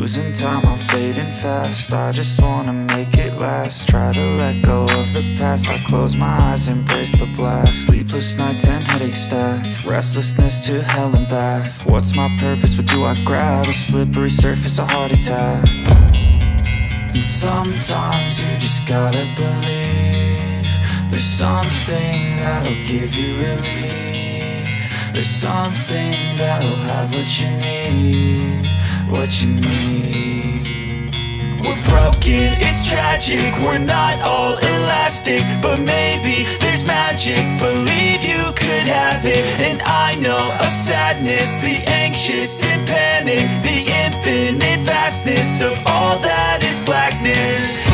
losing time, I'm fading fast. I just wanna make it last. Try to let go of the past. I close my eyes, embrace the blast. Sleepless nights and headaches stack. Restlessness to hell and back. What's my purpose? What do I grab? A slippery surface, a heart attack. And sometimes you just gotta believe there's something that'll give you relief. There's something that'll have what you need, what you need. We're broken, it's tragic, we're not all elastic, but maybe there's magic. Believe you could have it. And I know of sadness, the anxious and panic, the infinite vastness of all that is blackness.